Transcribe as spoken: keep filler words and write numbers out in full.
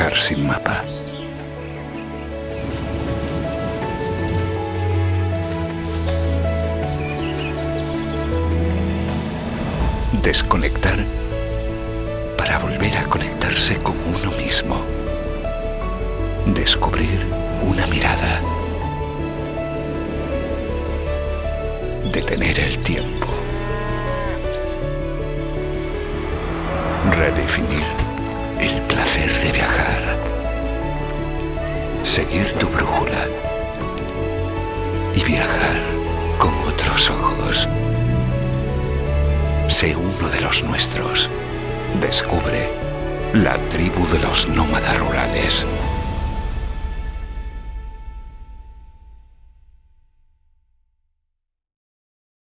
Viajar sin mapa. Desconectar para volver a conectarse con uno mismo. Descubrir una mirada. Detener el tiempo. Redefinir el placer de viajar. Seguir tu brújula y viajar con otros ojos. Sé uno de los nuestros. Descubre la tribu de los nómadas rurales.